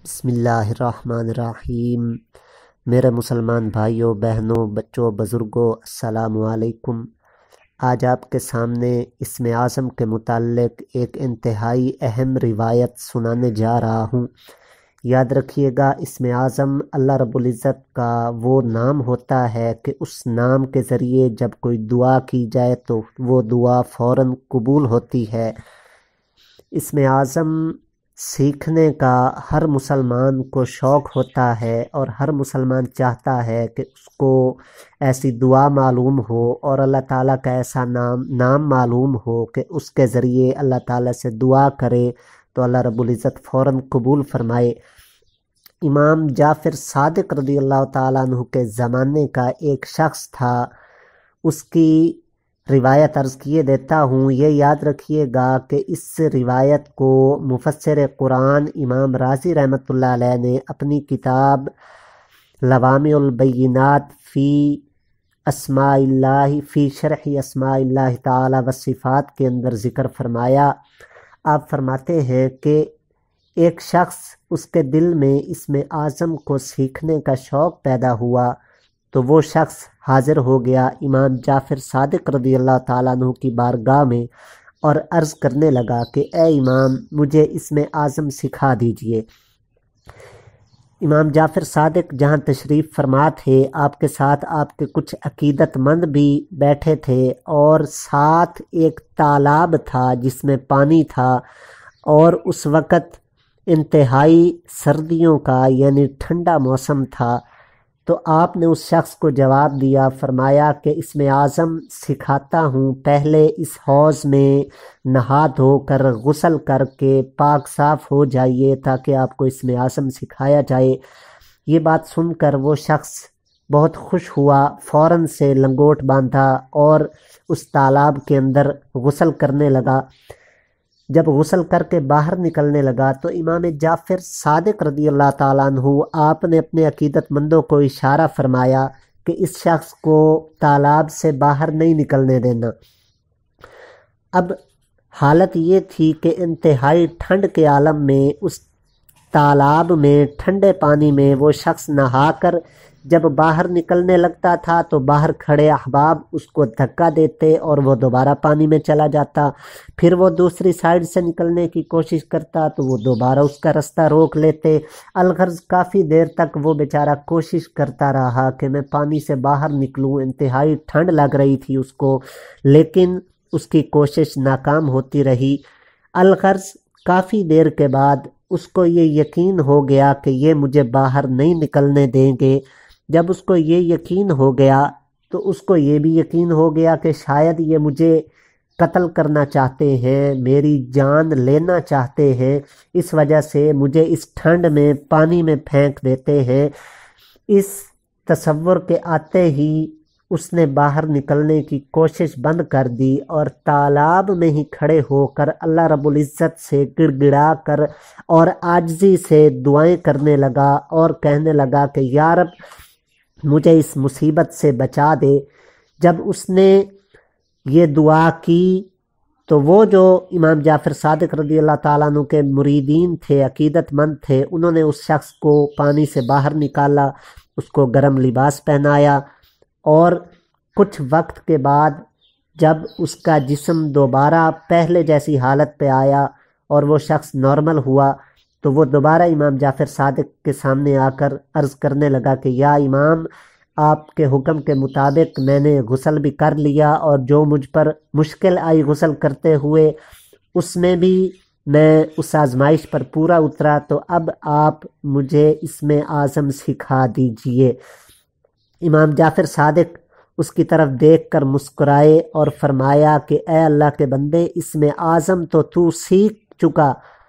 بسم اللہ الرحمن الرحیم۔ میرے مسلمان بھائیوں، بہنوں، بچوں، بزرگوں، السلام علیکم۔ آج آپ کے سامنے اسم اعظم کے متعلق ایک انتہائی اہم روایت سنانے جا رہا ہوں۔ یاد رکھیے گا، اسم اعظم اللہ رب العزت کا وہ نام ہوتا ہے کہ اس نام کے ذریعے جب کوئی دعا کی جائے تو وہ دعا فوراً قبول ہوتی ہے۔ اسم اعظم سیکھنے کا ہر مسلمان کو شوق ہوتا ہے اور ہر مسلمان چاہتا ہے کہ اس کو ایسی دعا معلوم ہو اور اللہ تعالیٰ کا ایسا نام معلوم ہو کہ اس کے ذریعے اللہ تعالیٰ سے دعا کرے تو اللہ رب العزت فوراً قبول فرمائے۔ امام جعفر صادق رضی اللہ تعالیٰ عنہ کے زمانے کا ایک شخص تھا، اس کی روایت عرض کیے دیتا ہوں۔ یہ یاد رکھیے گا کہ اس روایت کو مفسر قرآن امام رازی رحمۃ اللہ علیہ نے اپنی کتاب لوامع البینات فی اسماء اللہ فی شرح اسماء اللہ تعالی و صفات کے اندر ذکر فرمایا۔ آپ فرماتے ہیں کہ ایک شخص، اس کے دل میں اسم اعظم کو سیکھنے کا شوق پیدا ہوا تو وہ شخص حاضر ہو گیا امام جعفر صادق رضی اللہ تعالیٰ عنہ کی بارگاہ میں اور عرض کرنے لگا کہ اے امام، مجھے اسم اعظم سکھا دیجئے۔ امام جعفر صادق جہاں تشریف فرما تھے، آپ کے ساتھ آپ کے کچھ عقیدت مند بھی بیٹھے تھے اور ساتھ ایک تالاب تھا جس میں پانی تھا، اور اس وقت انتہائی سردیوں کا یعنی ٹھنڈا موسم تھا۔ تو آپ نے اس شخص کو جواب دیا، فرمایا کہ اسم اعظم سکھاتا ہوں، پہلے اس حوض میں نہا دھو کر غسل کر کے پاک صاف ہو جائیے تاکہ آپ کو اسم اعظم سکھایا جائے۔ یہ بات سن کر وہ شخص بہت خوش ہوا، فوراً سے لنگوٹ باندھا اور اس تالاب کے اندر غسل کرنے لگا۔ جب غسل کر کے باہر نکلنے لگا تو امام جعفر صادق رضی اللہ تعالیٰ عنہ آپ نے اپنے عقیدت مندوں کو اشارہ فرمایا کہ اس شخص کو تالاب سے باہر نہیں نکلنے دینا۔ اب حالت یہ تھی کہ انتہائی ٹھنڈ کے عالم میں اس تالاب میں ٹھنڈے پانی میں وہ شخص نہا کر جب باہر نکلنے لگتا تھا تو باہر کھڑے احباب اس کو دھکا دیتے اور وہ دوبارہ پانی میں چلا جاتا، پھر وہ دوسری سائیڈ سے نکلنے کی کوشش کرتا تو وہ دوبارہ اس کا رستہ روک لیتے۔ الغرض کافی دیر تک وہ بیچارہ کوشش کرتا رہا کہ میں پانی سے باہر نکلوں، انتہائی ٹھنڈ لگ رہی تھی اس کو، لیکن اس کی کوشش ناکام ہوتی رہی۔ الغرض کافی دیر کے بعد اس کو یہ یقین ہو گیا کہ یہ مجھے باہر نہیں نکلنے دیں گے۔ جب اس کو یہ یقین ہو گیا تو اس کو یہ بھی یقین ہو گیا کہ شاید یہ مجھے قتل کرنا چاہتے ہیں، میری جان لینا چاہتے ہیں، اس وجہ سے مجھے اس ٹھنڈ میں پانی میں پھینک دیتے ہیں۔ اس تصور کے آتے ہی اس نے باہر نکلنے کی کوشش بند کر دی اور تالاب میں ہی کھڑے ہو کر اللہ رب العزت سے گڑ گڑا کر اور عاجزی سے دعائیں کرنے لگا اور کہنے لگا کہ یا رب مجھے اس مصیبت سے بچا دے۔ جب اس نے یہ دعا کی تو وہ جو امام جعفر صادق رضی اللہ تعالیٰ عنہ کے مریدین تھے، عقیدت مند تھے، انہوں نے اس شخص کو پانی سے باہر نکالا، اس کو گرم لباس پہنایا، اور کچھ وقت کے بعد جب اس کا جسم دوبارہ پہلے جیسی حالت پہ آیا اور وہ شخص نارمل ہوا تو وہ دوبارہ امام جعفر صادق کے سامنے آ کر عرض کرنے لگا کہ یا امام، آپ کے حکم کے مطابق میں نے غسل بھی کر لیا اور جو مجھ پر مشکل آئی غسل کرتے ہوئے اس میں بھی میں اس آزمائش پر پورا اترا، تو اب آپ مجھے اسم اعظم سکھا دیجئے۔ امام جعفر صادق اس کی طرف دیکھ کر مسکرائے اور فرمایا کہ اے اللہ کے بندے، اسم اعظم تو سیکھ چکا۔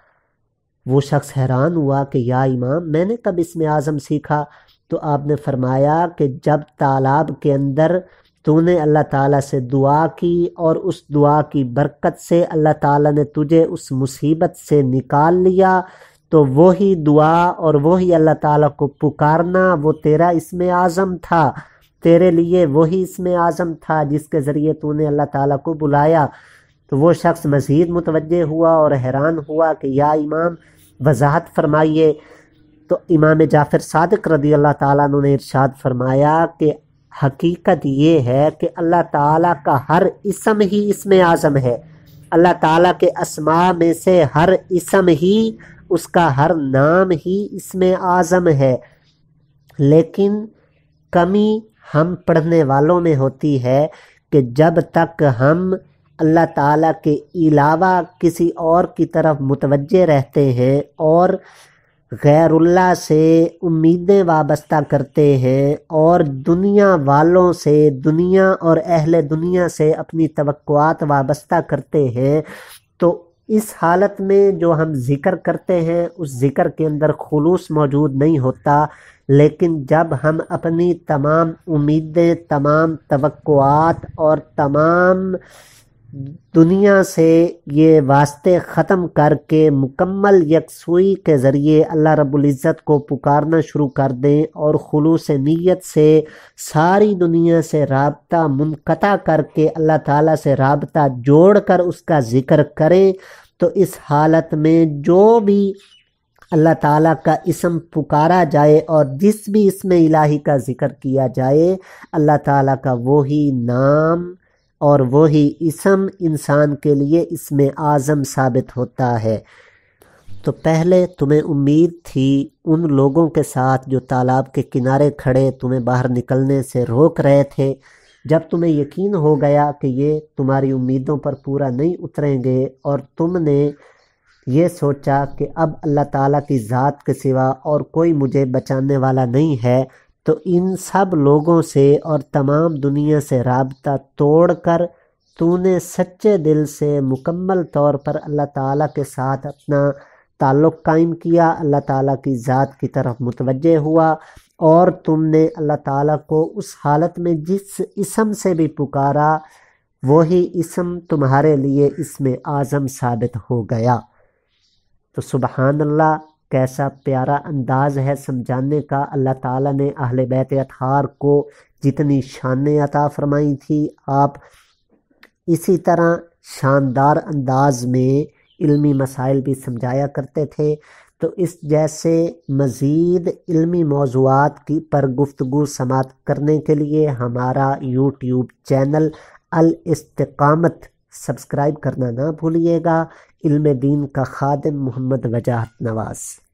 وہ شخص حیران ہوا کہ یا امام، میں نے کب اسم اعظم سیکھا؟ تو آپ نے فرمایا کہ جب تالاب کے اندر تو نے اللہ تعالیٰ سے دعا کی اور اس دعا کی برکت سے اللہ تعالیٰ نے تجھے اس مصیبت سے نکال لیا، تو وہی دعا اور وہی اللہ تعالیٰ کو پکارنا وہ تیرا اسم اعظم تھا، تیرے لیے وہی اسم اعظم تھا جس کے ذریعے تو نے اللہ تعالیٰ کو بلایا۔ تو وہ شخص مزید متوجہ ہوا اور حیران ہوا کہ یا امام وضاحت فرمائیے۔ تو امام جعفر صادق رضی اللہ تعالیٰ عنہ نے ارشاد فرمایا کہ حقیقت یہ ہے کہ اللہ تعالیٰ کا ہر اسم ہی اسم اعظم ہے، اللہ تعالیٰ کے اسماء میں سے ہر اسم ہی، اس کا ہر نام ہی اسم اعظم ہے، لیکن کمی ہم پڑھنے والوں میں ہوتی ہے کہ جب تک ہم اللہ تعالیٰ کے علاوہ کسی اور کی طرف متوجہ رہتے ہیں اور غیر اللہ سے امیدیں وابستہ کرتے ہیں اور دنیا والوں سے، دنیا اور اہل دنیا سے اپنی توقعات وابستہ کرتے ہیں، تو اس حالت میں جو ہم ذکر کرتے ہیں اس ذکر کے اندر خلوص موجود نہیں ہوتا۔ لیکن جب ہم اپنی تمام امیدیں، تمام توقعات اور تمام دنیا سے یہ واسطے ختم کر کے مکمل یکسوئی کے ذریعے اللہ رب العزت کو پکارنا شروع کر دیں اور خلوص نیت سے ساری دنیا سے رابطہ منقطع کر کے اللہ تعالیٰ سے رابطہ جوڑ کر اس کا ذکر کریں، تو اس حالت میں جو بھی اللہ تعالیٰ کا اسم پکارا جائے اور جس بھی اسم الہی کا ذکر کیا جائے، اللہ تعالیٰ کا وہی نام اور وہی اسم انسان کے لیے اسم اعظم ثابت ہوتا ہے۔ تو پہلے تمہیں امید تھی ان لوگوں کے ساتھ جو تالاب کے کنارے کھڑے تمہیں باہر نکلنے سے روک رہے تھے، جب تمہیں یقین ہو گیا کہ یہ تمہاری امیدوں پر پورا نہیں اتریں گے اور تم نے یہ سوچا کہ اب اللہ تعالیٰ کی ذات کے سوا اور کوئی مجھے بچانے والا نہیں ہے، تو ان سب لوگوں سے اور تمام دنیا سے رابطہ توڑ کر تو نے سچے دل سے مکمل طور پر اللہ تعالیٰ کے ساتھ اپنا تعلق قائم کیا، اللہ تعالیٰ کی ذات کی طرف متوجہ ہوا، اور تم نے اللہ تعالیٰ کو اس حالت میں جس اسم سے بھی پکارا وہی اسم تمہارے لیے اسم اعظم ثابت ہو گیا۔ تو سبحان اللہ، کیسا پیارا انداز ہے سمجھانے کا۔ اللہ تعالیٰ نے اہل بیت اطہار کو جتنی شانیں عطا فرمائی تھی، آپ اسی طرح شاندار انداز میں علمی مسائل بھی سمجھایا کرتے تھے۔ تو اس جیسے مزید علمی موضوعات کی پر گفتگو سماعت کرنے کے لیے ہمارا یوٹیوب چینل الاستقامت سبسکرائب کرنا نہ بھولیے گا۔ علم دین کا خادم محمد وجاہت نواز۔